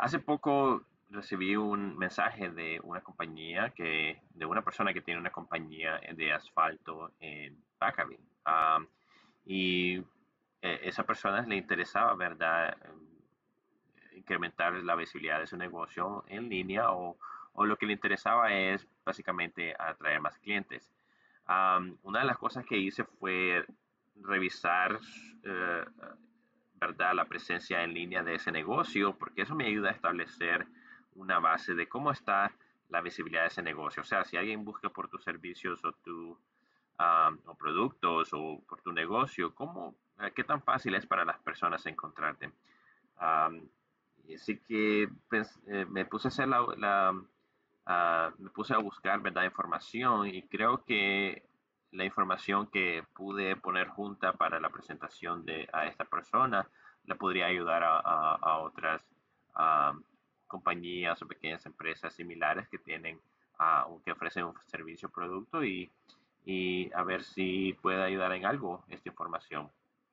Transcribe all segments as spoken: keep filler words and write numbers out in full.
Hace poco recibí un mensaje de una compañía que, de una persona que tiene una compañía de asfalto en Vacaville. Am, y eh, esa persona le interesaba, ¿verdad? em, incrementar la visibilidad de su negocio en línea o, o lo que le interesaba es básicamente atraer más clientes. Am, una de las cosas que hice fue revisar eh, ¿verdad? La presencia en línea de ese negocio, porque eso me ayuda a establecer una base de cómo está la visibilidad de ese negocio. O sea, si alguien busca por tus servicios o, tu, um, o productos o por tu negocio, ¿cómo, eh, ¿qué tan fácil es para las personas encontrarte? Um, así que pues, eh, me puse a hacer la, la uh, me puse a buscar, ¿verdad? Información y creo que la información que pude poner junta para la presentación de a esta persona le podría ayudar a, a, a otras um, compañías o pequeñas empresas similares que tienen uh, que ofrecen un servicio o producto y, y a ver si puede ayudar en algo esta información.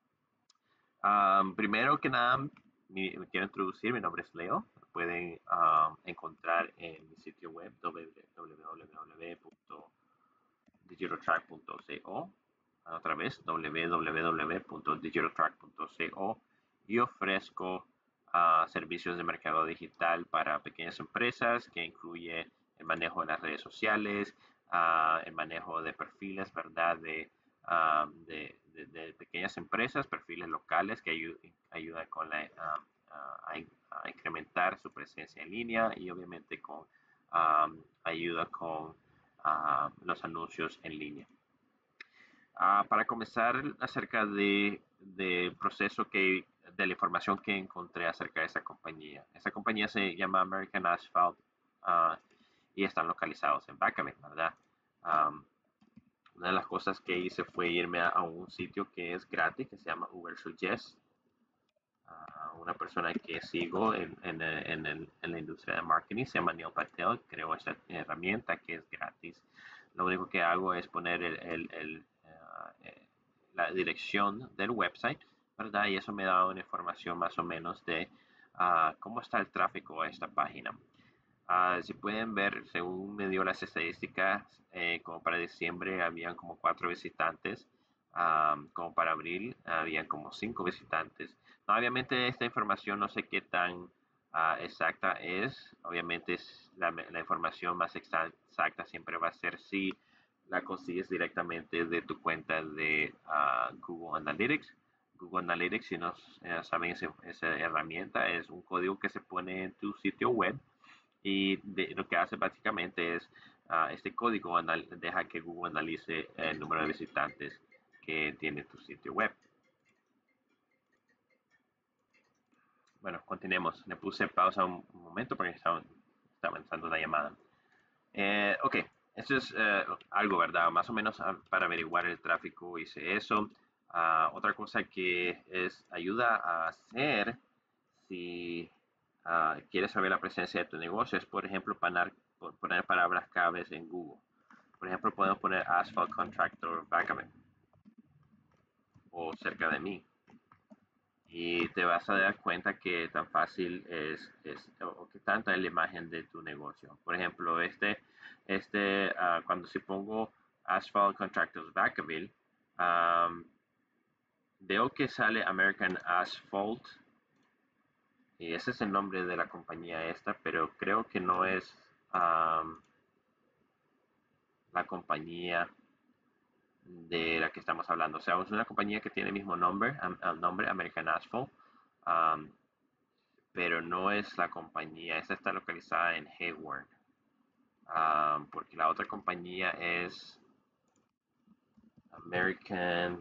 Um, primero que nada, mi- me quiero introducir, mi nombre es Leo. Me pueden um, encontrar en mi sitio web w w w punto digitaltrack punto co. Otra vez, w w w punto digitaltrack punto co. Y ofrezco uh, servicios de mercado digital para pequeñas empresas que incluye el manejo de las redes sociales, uh, el manejo de perfiles, ¿verdad? De uh, de, de, de, pequeñas empresas, perfiles locales que ayud ayudan con la, uh, a, a, incrementar su presencia en línea y obviamente con um, ayuda con uh, los anuncios en línea. Uh, para comenzar acerca de, del proceso que, de la información que encontré acerca de esa compañía. Esa compañía se llama American Asphalt uh, y están localizados en Vacaville, ¿verdad? Um, una de las cosas que hice fue irme a, a un sitio que es gratis, que se llama Uber Suggest. Uh, una persona que sigo en, en, en, el, en, la industria de marketing se llama Neil Patel, creó esta herramienta que es gratis. Lo único que hago es poner el, el, el, uh, la dirección del website, ¿verdad? Y eso me da una información más o menos de uh, cómo está el tráfico a esta página. Uh, si pueden ver, según me dio las estadísticas, eh, como para diciembre habían como cuatro visitantes, um, como para abril habían como cinco visitantes. No, obviamente esta información no sé qué tan uh, exacta es. Obviamente es la, la, información más exacta siempre va a ser si la consigues directamente de tu cuenta de uh, Google Analytics. Google Analytics, si no eh, saben esa, esa herramienta, es un código que se pone en tu sitio web y de, lo que hace básicamente es uh, este código anal, deja que Google analice el número de visitantes que tiene tu sitio web. Bueno, continuemos. Le puse pausa un, un momento porque estaba, estaba avanzando la llamada. Eh, ok, esto es eh, algo, ¿verdad? Más o menos uh, para averiguar el tráfico hice eso. Uh, otra cosa que es ayuda a hacer si uh, quieres saber la presencia de tu negocio es, por ejemplo, poner, poner palabras claves en Google. Por ejemplo, podemos poner Asphalt Contractor Vacaville o cerca de mí. Y te vas a dar cuenta que tan fácil es, es o que tanta es la imagen de tu negocio. Por ejemplo, este, este uh, cuando si pongo Asphalt Contractors Vacaville, um, veo que sale American Asphalt y ese es el nombre de la compañía esta, pero creo que no es um, la compañía de la que estamos hablando. O sea, es una compañía que tiene el mismo nombre, el nombre American Asphalt, um, pero no es la compañía. Esta está localizada en Hayward, um, porque la otra compañía es American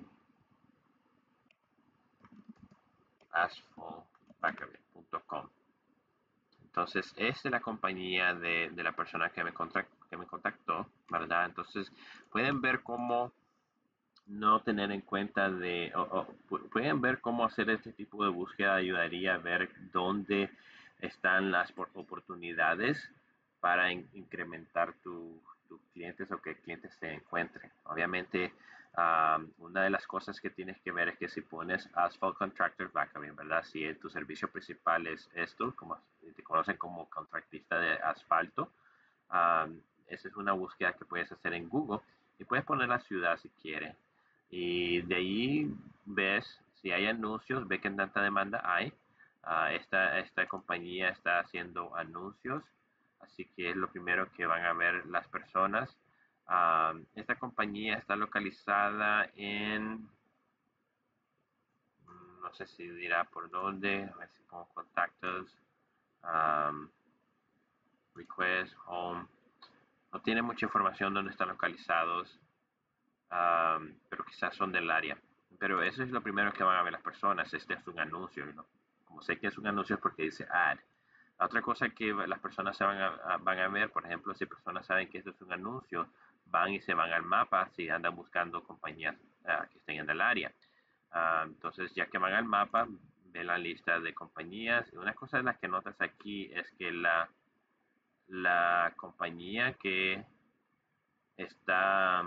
Asphalt Vacaville punto com. Entonces, esta es la compañía de, de la persona que me, que me contactó, ¿verdad? Entonces, pueden ver cómo no tener en cuenta de, o, o, pueden ver cómo hacer este tipo de búsqueda ayudaría a ver dónde están las oportunidades para in, incrementar tus tu clientes o que clientes se encuentren. Obviamente Um, una de las cosas que tienes que ver es que si pones Asphalt Contractors Vacaville, ¿verdad? Si tu servicio principal es esto, como te conocen como contratista de asfalto, um, esa es una búsqueda que puedes hacer en Google y puedes poner la ciudad si quieres. Y de ahí ves si hay anuncios, ve qué tanta demanda hay. Uh, esta, esta compañía está haciendo anuncios, así que es lo primero que van a ver las personas. Um, esta compañía está localizada en, no sé si dirá por dónde, a ver si pongo contactos, um, request, home. No tiene mucha información dónde están localizados, um, pero quizás son del área. Pero eso es lo primero que van a ver las personas. Este es un anuncio, ¿no? Como sé que es un anuncio es porque dice ad. La otra cosa que las personas se van a, a- van a ver, por ejemplo, si personas saben que esto es un anuncio, van y se van al mapa si andan buscando compañías ah, que estén en el área. Ah, entonces, ya que van al mapa, ven la lista de compañías. Y una cosa de las que notas aquí es que la, la compañía que está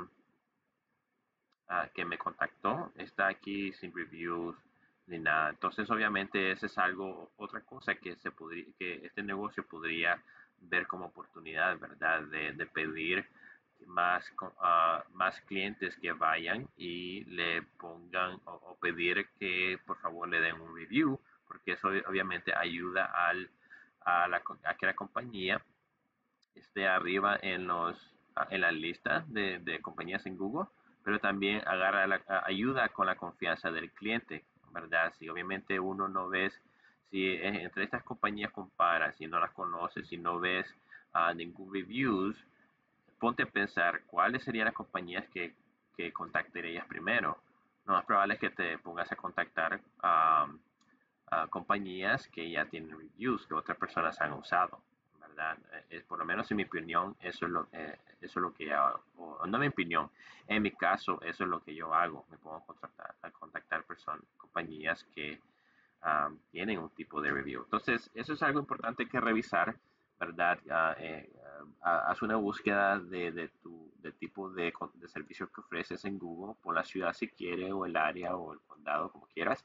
ah, que me contactó está aquí sin reviews ni nada. Entonces, obviamente, ese es algo, otra cosa que se podría, que este negocio podría ver como oportunidad, ¿verdad? De, de pedir más, uh, más clientes que vayan y le pongan o, o, pedir que por favor le den un review, porque eso obviamente ayuda al, a, la, a que la compañía esté arriba en los en la lista de, de compañías en Google, pero también agarra la, ayuda con la confianza del cliente, ¿verdad? Si obviamente uno no ves, si entre estas compañías comparas, si no las conoces, si no ves uh, ningún reviews, ponte a pensar cuáles serían las compañías que, que contactarías primero. Lo más probable es que te pongas a contactar a um, uh, compañías que ya tienen reviews que otras personas han usado, ¿verdad? Eh, por lo menos en mi opinión, eso es lo, eh, eso es lo que yo hago. O, no mi opinión, en mi caso, eso es lo que yo hago. Me pongo a contactar, a contactar personas, compañías que um, tienen un tipo de review. Entonces, eso es algo importante que revisar, ¿verdad? Uh, eh, uh, haz una búsqueda de, de tu de tipo de, de servicios que ofreces en Google, por la ciudad si quiere, o el área, o el condado, como quieras.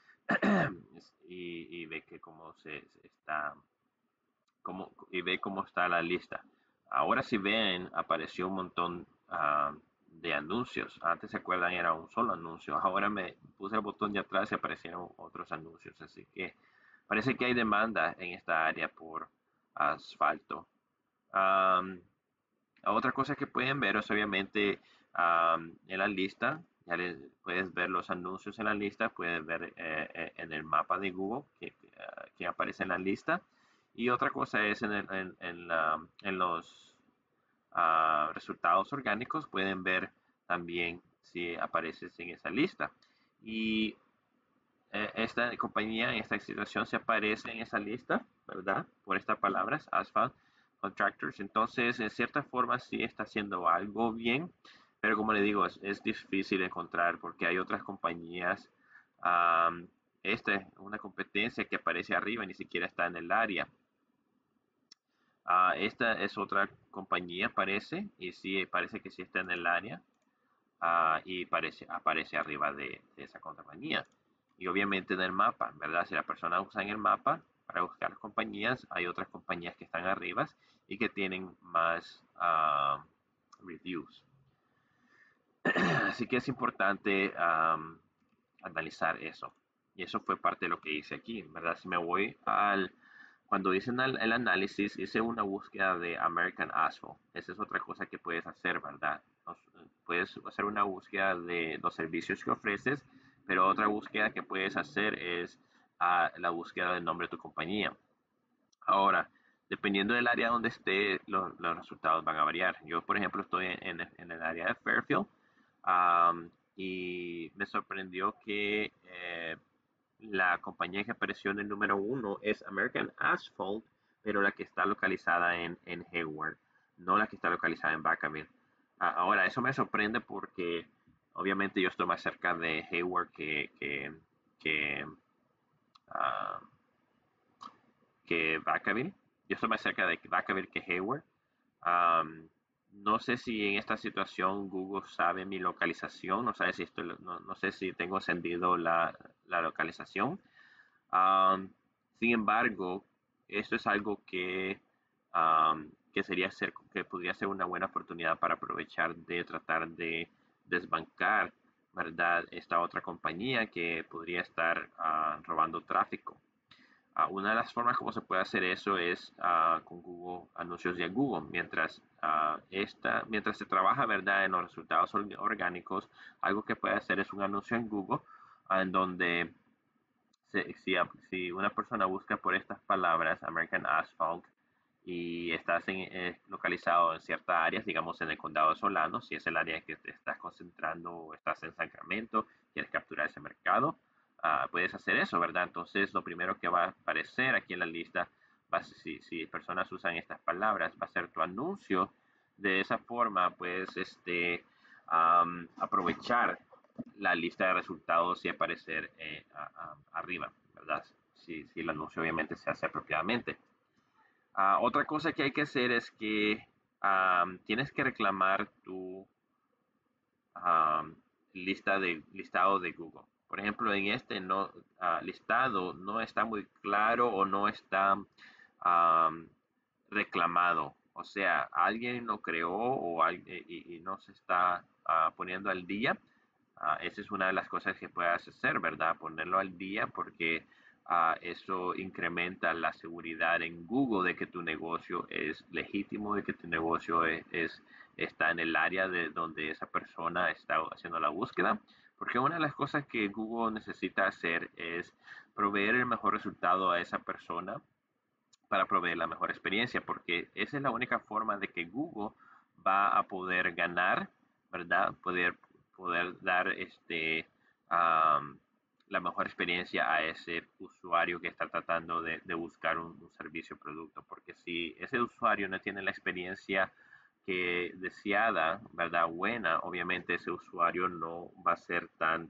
y, y ve que cómo se, se está cómo, y ve cómo está la lista. Ahora si ven, apareció un montón uh, de anuncios. Antes se acuerdan era un solo anuncio. Ahora me puse el botón de atrás y aparecieron otros anuncios. Así que parece que hay demanda en esta área por asfalto. Um, otra cosa que pueden ver es obviamente um, en la lista, ya les, puedes ver los anuncios en la lista, puedes ver eh, eh, en el mapa de Google que, uh, que aparece en la lista. Y otra cosa es en, el, en, en, la, en los uh, resultados orgánicos, pueden ver también si apareces en esa lista. Y eh, esta compañía en esta situación se aparece en esa lista, ¿verdad? Por estas palabras, Asphalt Contractors. Entonces, en cierta forma, sí está haciendo algo bien, pero como le digo, es, es difícil encontrar porque hay otras compañías. Um, esta es una competencia que aparece arriba, ni siquiera está en el área. Uh, esta es otra compañía, parece, y sí, parece que sí está en el área. Uh, y parece, aparece arriba de, de esa compañía. Y obviamente en el mapa, ¿verdad? Si la persona usa en el mapa para buscar compañías, hay otras compañías que están arriba y que tienen más uh, reviews. Así que es importante um, analizar eso. Y eso fue parte de lo que hice aquí, ¿verdad? Si me voy al, cuando dicen el, el análisis, hice una búsqueda de American Asphalt. Esa es otra cosa que puedes hacer, ¿verdad? Puedes hacer una búsqueda de los servicios que ofreces, pero otra búsqueda que puedes hacer es uh, la búsqueda del nombre de tu compañía. Ahora, dependiendo del área donde esté, los, los resultados van a variar. Yo, por ejemplo, estoy en, en, en el área de Fairfield um, y me sorprendió que eh, la compañía que apareció en el número uno es American Asphalt, pero la que está localizada en, en Hayward, no la que está localizada en Vacaville. Uh, ahora, eso me sorprende porque obviamente yo estoy más cerca de Hayward que, que, que, uh, que Vacaville. Yo estoy más cerca de Vacaville que Hayward. Um, no sé si en esta situación Google sabe mi localización, no sabe si esto, no, no sé si tengo encendido la, la localización. Um, Sin embargo, esto es algo que, um, que sería ser, que podría ser una buena oportunidad para aprovechar de tratar de desbancar, ¿verdad? Esta otra compañía que podría estar uh, robando tráfico. Uh, una de las formas como se puede hacer eso es uh, con Google, anuncios de Google. Mientras, uh, esta, mientras se trabaja, ¿verdad? En los resultados orgánicos, algo que puede hacer es un anuncio en Google uh, en donde si, si, si, una persona busca por estas palabras, American Asphalt, y estás en, eh, localizado en ciertas áreas, digamos en el condado de Solano, si es el área que te estás concentrando o estás en Sacramento, quieres capturar ese mercado, uh, puedes hacer eso, ¿verdad? Entonces, lo primero que va a aparecer aquí en la lista, va, si, si personas usan estas palabras, va a ser tu anuncio. De esa forma, puedes este, um, aprovechar la lista de resultados y aparecer eh, a, a, arriba, ¿verdad? Si, si el anuncio obviamente se hace apropiadamente. Uh, otra cosa que hay que hacer es que um, tienes que reclamar tu um, lista de, listado de Google. Por ejemplo, en este no, uh, listado no está muy claro o no está um, reclamado. O sea, alguien lo creó o alguien, y, y, no se está uh, poniendo al día. Uh, esa es una de las cosas que puedes hacer, ¿verdad? Ponerlo al día porque uh, eso incrementa la seguridad en Google de que tu negocio es legítimo, de que tu negocio es, es está en el área de donde esa persona está haciendo la búsqueda. Porque una de las cosas que Google necesita hacer es proveer el mejor resultado a esa persona para proveer la mejor experiencia, porque esa es la única forma de que Google va a poder ganar, ¿verdad? Poder, poder dar este, um, la mejor experiencia a ese usuario que está tratando de, de buscar un, un servicio o producto, porque si ese usuario no tiene la experiencia que deseada, ¿verdad? Buena, obviamente ese usuario no va a ser tan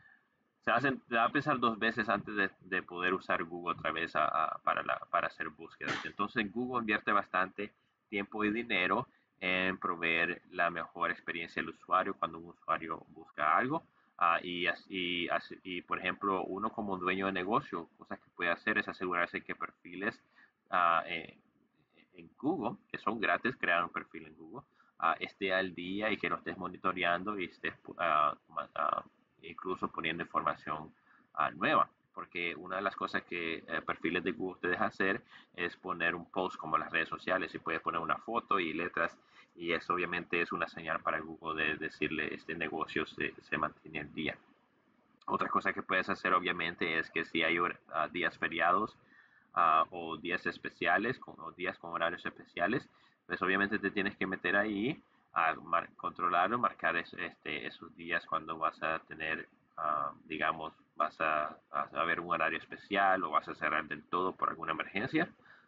se, hacen, se va a pensar dos veces antes de, de poder usar Google otra vez a, a, para, la, para hacer búsquedas. Entonces Google invierte bastante tiempo y dinero en proveer la mejor experiencia al usuario cuando un usuario busca algo. Uh, y, y, y, por ejemplo, uno como dueño de negocio, cosas que puede hacer es asegurarse que perfiles uh, eh, en Google, que son gratis, crear un perfil en Google, uh, esté al día y que lo estés monitoreando y estés uh, uh, incluso poniendo información uh, nueva. Porque una de las cosas que eh, perfiles de Google te deja hacer es poner un post como las redes sociales y puedes poner una foto y letras y eso obviamente es una señal para Google de decirle este negocio se, se mantiene al día. Otra cosa que puedes hacer obviamente es que si hay uh, días feriados uh, o días especiales con, o días con horarios especiales, pues obviamente te tienes que meter ahí a mar controlarlo, marcar es, este, esos días cuando vas a tener, uh, digamos, vas a, a ver un horario especial o vas a cerrar del todo por alguna emergencia,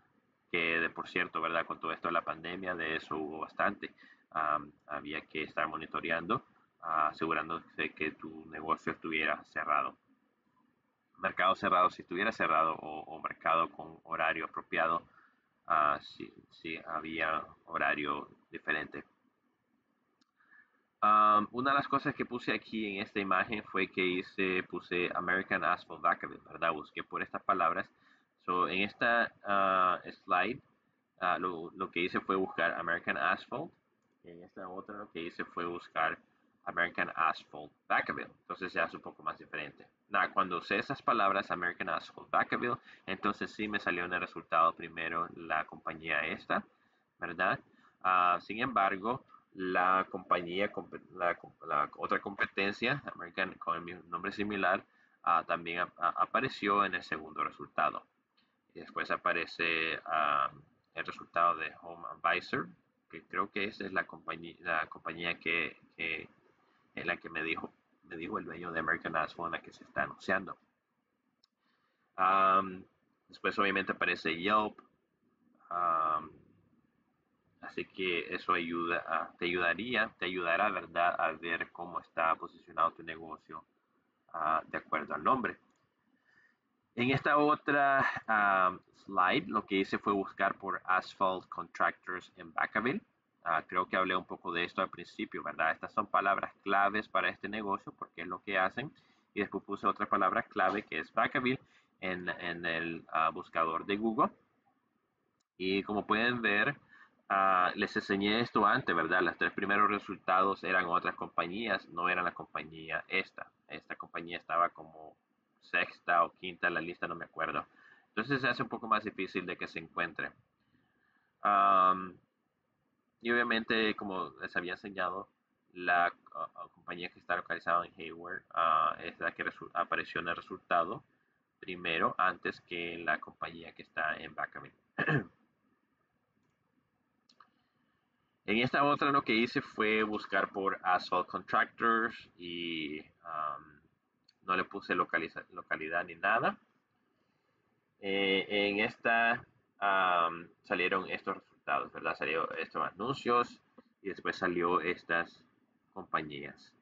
que de por cierto, ¿verdad? Con todo esto de la pandemia, de eso hubo bastante. Um, había que estar monitoreando, uh, asegurándose que tu negocio estuviera cerrado. Mercado cerrado, si estuviera cerrado o, o mercado con horario apropiado, uh, si, si había horario diferente. Um, una de las cosas que puse aquí en esta imagen fue que hice, puse American Asphalt Vacaville, ¿verdad? Busqué por estas palabras. So, en esta uh, slide, uh, lo, lo, que hice fue buscar American Asphalt. En esta otra lo que hice fue buscar American Asphalt Vacaville. Entonces ya es un poco más diferente. Nada, cuando usé esas palabras, American Asphalt Vacaville, entonces sí me salió en el resultado primero la compañía esta, ¿verdad? Uh, sin embargo, la compañía, la, la otra competencia, American, con el nombre similar, uh, también a, a, apareció en el segundo resultado. Y después aparece uh, el resultado de Home Advisor, que creo que esa es la compañía, la compañía que, que en la que me dijo, me dijo el dueño de American Asphalt, en la que se está anunciando. Um, después obviamente aparece Yelp. Um, Así que eso ayuda a, te ayudaría, te ayudará, ¿verdad?, a ver cómo está posicionado tu negocio uh, de acuerdo al nombre. En esta otra um, slide, lo que hice fue buscar por Asphalt Contractors en Vacaville. Uh, creo que hablé un poco de esto al principio, ¿verdad? Estas son palabras claves para este negocio porque es lo que hacen. Y después puse otra palabra clave que es Vacaville en, en el uh, buscador de Google. Y como pueden ver, uh, les enseñé esto antes, ¿verdad? Los tres primeros resultados eran otras compañías, no eran la compañía esta. Esta compañía estaba como sexta o quinta en la lista, no me acuerdo. Entonces se hace un poco más difícil de que se encuentre. Um, y obviamente, como les había enseñado, la uh, compañía que está localizada en Hayward uh, es la que apareció en el resultado primero antes que la compañía que está en Vacaville. En esta otra lo que hice fue buscar por Asphalt Contractors y um, no le puse localidad ni nada. Eh, en esta um, salieron estos resultados, ¿verdad? Salieron estos anuncios y después salió estas compañías.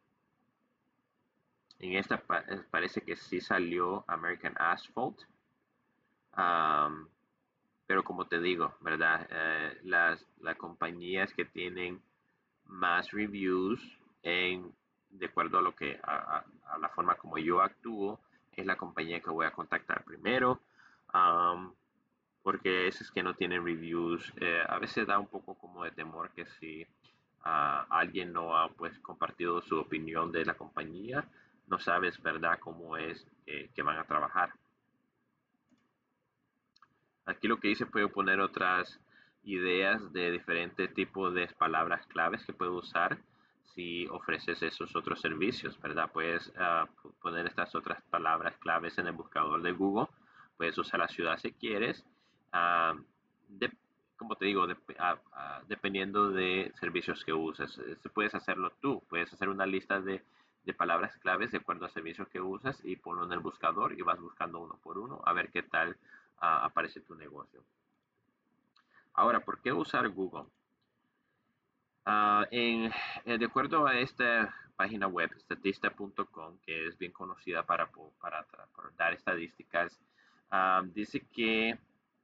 En esta pa parece que sí salió American Asphalt. Um, pero como te digo, ¿verdad? Eh, las, las compañías que tienen más reviews en, de acuerdo a lo que a, a, a la forma como yo actúo, es la compañía que voy a contactar primero. Um, porque esos que no tienen reviews, eh, a veces da un poco como de temor que si uh, alguien no ha pues compartido su opinión de la compañía, no sabes, ¿verdad?, cómo es eh, que van a trabajar. Aquí lo que hice fue poner otras ideas de diferentes tipos de palabras claves que puedo usar si ofreces esos otros servicios, ¿verdad? Puedes uh, poner estas otras palabras claves en el buscador de Google. Puedes usar la ciudad si quieres. Uh, de, como te digo, de, uh, uh, dependiendo de servicios que uses. Este, puedes hacerlo tú. Puedes hacer una lista de, de palabras claves de acuerdo al servicio que usas y ponlo en el buscador y vas buscando uno por uno a ver qué tal uh, aparece tu negocio. Ahora, ¿por qué usar Google? Uh, en, eh, de acuerdo a esta página web, statista punto com, que es bien conocida para, para, para dar estadísticas, uh, dice que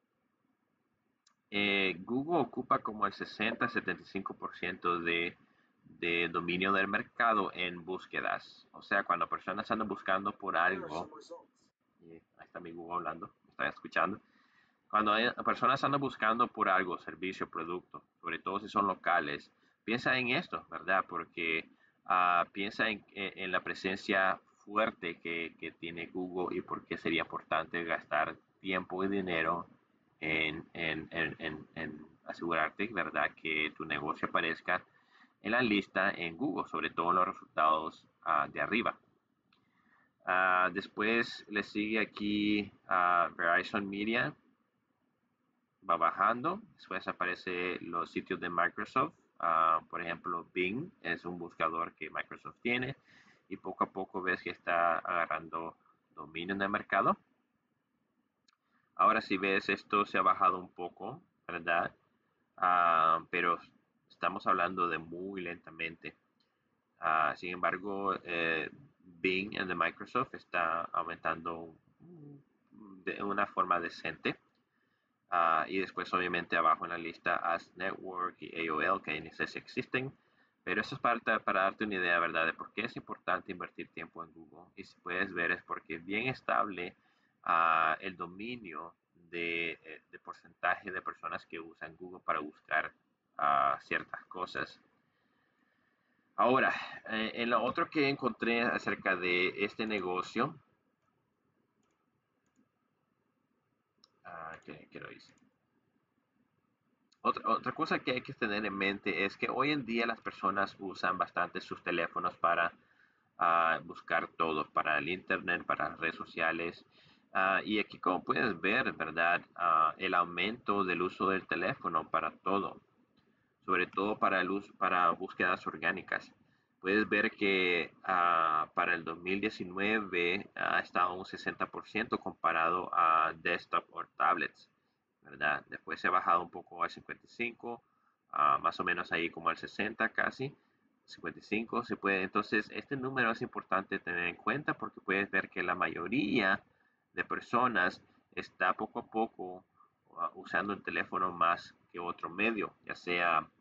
eh, Google ocupa como el sesenta a setenta y cinco por ciento de, de dominio del mercado en búsquedas. O sea, cuando personas andan buscando por algo, y ahí está mi Google hablando, me están escuchando. Cuando hay personas andan buscando por algo, servicio, producto, sobre todo si son locales, piensa en esto, ¿verdad? Porque uh, piensa en, en, la presencia fuerte que, que, tiene Google y por qué sería importante gastar tiempo y dinero en, en, en, en asegurarte, ¿verdad?, que tu negocio aparezca en la lista en Google, sobre todo en los resultados uh, de arriba. Uh, después le sigue aquí uh, Verizon Media, va bajando. Después aparece los sitios de Microsoft. Uh, por ejemplo, Bing es un buscador que Microsoft tiene y poco a poco ves que está agarrando dominio en el mercado. Ahora si ves esto se ha bajado un poco, ¿verdad? Uh, pero estamos hablando de muy lentamente. Uh, sin embargo, eh, Bing de Microsoft está aumentando de una forma decente. Uh, y después obviamente abajo en la lista Ask Network y A O L, que ni sé si existen, pero eso es para, para darte una idea, ¿verdad?, de por qué es importante invertir tiempo en Google. Y si puedes ver es porque es bien estable uh, el dominio de, de porcentaje de personas que usan Google para buscar uh, ciertas cosas. Ahora, eh, en lo otro que encontré acerca de este negocio, uh, ¿qué, qué lo hice? Otra, otra cosa que hay que tener en mente es que hoy en día las personas usan bastante sus teléfonos para uh, buscar todo, para el internet, para las redes sociales. Uh, y aquí como puedes ver, ¿verdad? Uh, el aumento del uso del teléfono para todo, sobre todo para, el uso, para búsquedas orgánicas. Puedes ver que uh, para el dos mil diecinueve ha uh, estado un sesenta por ciento comparado a desktop o tablets, ¿verdad? Después se ha bajado un poco al cincuenta y cinco, uh, más o menos ahí como al sesenta casi, cincuenta y cinco se puede. Entonces, este número es importante tener en cuenta porque puedes ver que la mayoría de personas está poco a poco uh, usando el teléfono más que otro medio, ya sea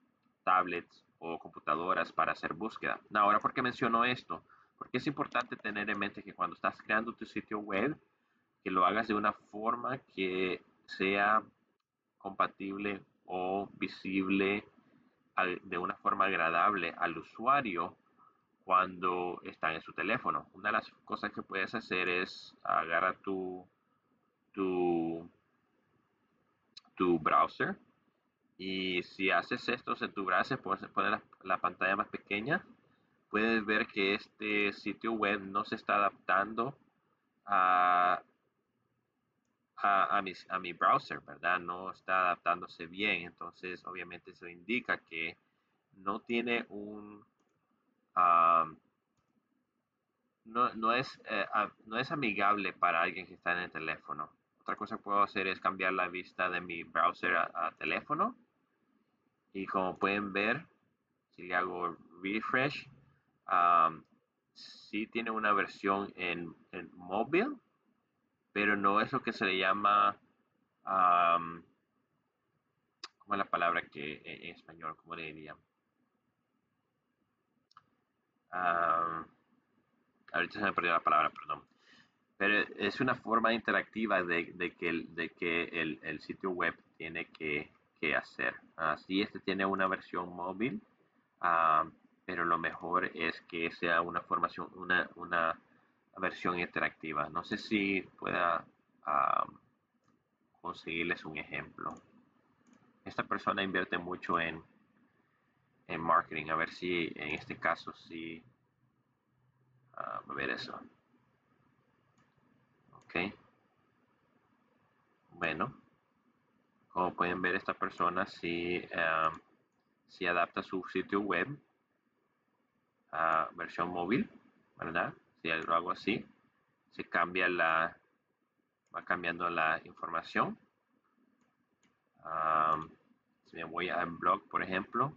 tablets o computadoras para hacer búsqueda. Ahora, ¿por qué menciono esto? Porque es importante tener en mente que cuando estás creando tu sitio web, que lo hagas de una forma que sea compatible o visible al, de una forma agradable al usuario cuando están en su teléfono. Una de las cosas que puedes hacer es agarrar tu, tu, tu browser y si haces esto en tu browser, puedes poner la, la pantalla más pequeña, puedes ver que este sitio web no se está adaptando a, a, a, mi, a mi browser, ¿verdad? No está adaptándose bien. Entonces, obviamente, eso indica que no tiene un... Um, no, no, es, eh, a- no es amigable para alguien que está en el teléfono. Otra cosa que puedo hacer es cambiar la vista de mi browser a, a teléfono. Y como pueden ver, si le hago refresh, um, sí tiene una versión en, en móvil, pero no es lo que se le llama, um, ¿cómo es la palabra que en, en español? ¿Cómo le diría? Um, ahorita se me perdió la palabra, perdón. Pero es una forma interactiva de, de que, el, de que el, el sitio web tiene que, que hacer. Uh, sí, este tiene una versión móvil, uh, pero lo mejor es que sea una formación, una, una versión interactiva. No sé si pueda uh, conseguirles un ejemplo. Esta persona invierte mucho en, en marketing. A ver si en este caso sí. Uh, a ver eso. Ok. Bueno, como pueden ver, esta persona sí, uh, sí adapta su sitio web a versión móvil, ¿verdad? Si lo hago así, se cambia la, va cambiando la información. Um, si me voy a blog, por ejemplo,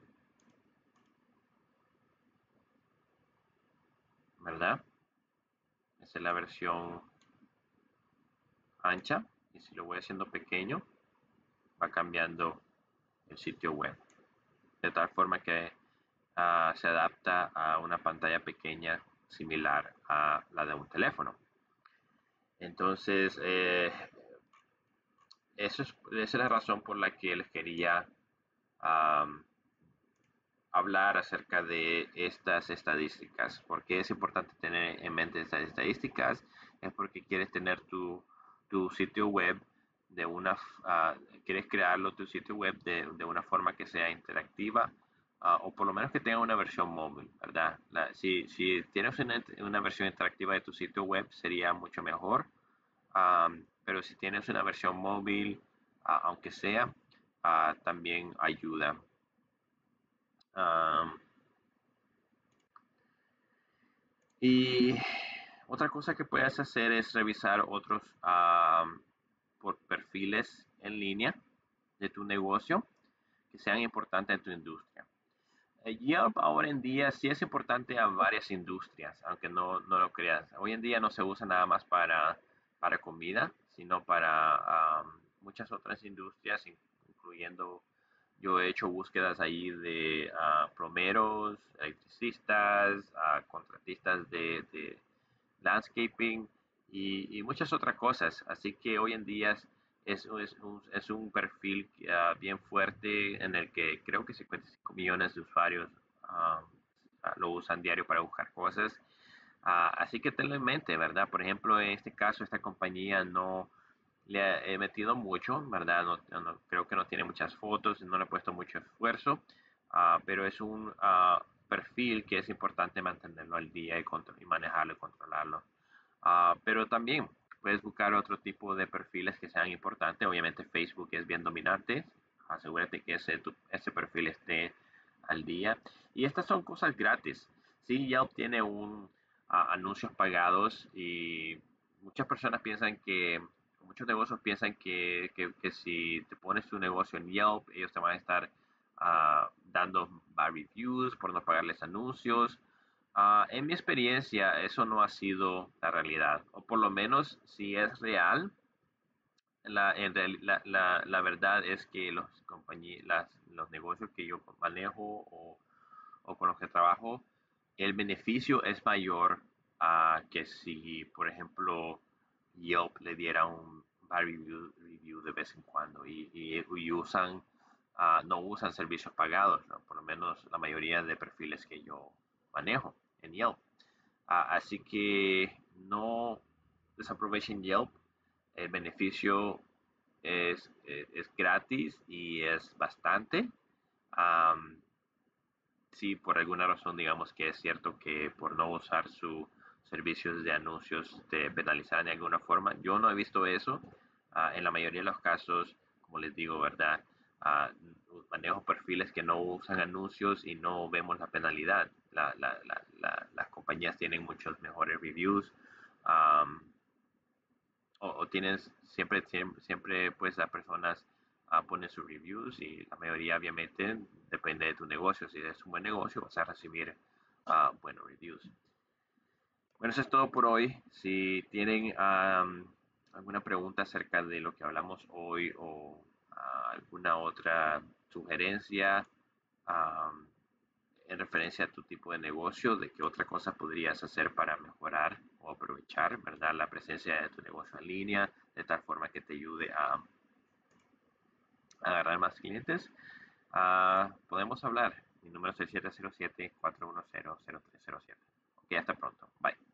¿verdad? Esa es la versión ancha. Y si lo voy haciendo pequeño, va cambiando el sitio web. De tal forma que uh, se adapta a una pantalla pequeña similar a la de un teléfono. Entonces, eh, eso es, esa es la razón por la que les quería um, hablar acerca de estas estadísticas. ¿Por qué es importante tener en mente estas estadísticas? Es porque quieres tener tu, tu sitio web de una, uh, quieres crearlo tu sitio web de, de una forma que sea interactiva, uh, o por lo menos que tenga una versión móvil, ¿verdad? La, si, si tienes una, una, versión interactiva de tu sitio web sería mucho mejor, um, pero si tienes una versión móvil, uh, aunque sea, uh, también ayuda. Um, Y otra cosa que puedes hacer es revisar otros um, por perfiles en línea de tu negocio que sean importantes en tu industria. Eh, Yelp ahora en día sí es importante a varias industrias, aunque no, no lo creas. Hoy en día no se usa nada más para, para comida, sino para um, muchas otras industrias, incluyendo, yo he hecho búsquedas ahí de uh, plomeros, electricistas, uh, contratistas de, de landscaping y, y, muchas otras cosas. Así que hoy en día es, es, un, es un perfil uh, bien fuerte en el que creo que cincuenta y cinco millones de usuarios uh, lo usan diario para buscar cosas. Uh, así que tenlo en mente, ¿verdad? Por ejemplo, en este caso, esta compañía no le he metido mucho, ¿verdad? No, no, creo que no tiene muchas fotos, no le he puesto mucho esfuerzo, uh, pero es un uh, perfil que es importante mantenerlo al día y, y manejarlo y controlarlo. Uh, pero también puedes buscar otro tipo de perfiles que sean importantes. Obviamente Facebook es bien dominante. Asegúrate que ese, tu, ese perfil esté al día. Y estas son cosas gratis. Sí, Yelp tiene un, uh, anuncios pagados y muchas personas piensan que, muchos negocios piensan que, que, que si te pones tu negocio en Yelp, ellos te van a estar uh, dando bad reviews por no pagarles anuncios. Uh, en mi experiencia, eso no ha sido la realidad, o por lo menos si es real, La, en reali- la, la, la verdad es que los, compañí- las, los negocios que yo manejo o, o con los que trabajo, el beneficio es mayor a que si, por ejemplo, Yelp le diera un bad review, review de vez en cuando y, y- y usan, ah, no usan servicios pagados, ¿no? Por lo menos la mayoría de perfiles que yo manejo en Yelp. Ah, así que no desaprovechen Yelp. El beneficio es, es, es gratis y es bastante. Am, si por alguna razón digamos que es cierto que por no usar sus servicios de anuncios te penalizan de alguna forma, yo no he visto eso. Ah, en la mayoría de los casos, como les digo, ¿verdad? Ah, manejo perfiles que no usan anuncios y no vemos la penalidad. La- la- la- la- las compañías tienen muchos mejores reviews. am, o, o tienes siempre, siempre, siempre, pues las personas ah, ponen sus reviews y la mayoría obviamente depende de tu negocio. Si es un buen negocio vas a recibir ah, buenos reviews. Bueno, eso es todo por hoy. Si tienen am, alguna pregunta acerca de lo que hablamos hoy o ah, alguna otra sugerencia am, en referencia a tu tipo de negocio, de qué otra cosa podrías hacer para mejorar o aprovechar, ¿verdad? La presencia de tu negocio en línea, de tal forma que te ayude a, a agarrar más clientes. Ah, podemos hablar. Mi número es el siete cero siete, cuatro uno cero, cero tres cero siete. Ok, hasta pronto. Bye.